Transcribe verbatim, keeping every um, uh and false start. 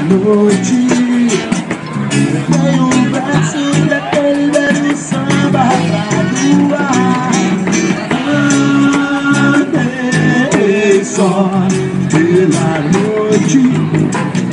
noite. Tem um verso daquele velho samba pra doar. Andei só pela noite.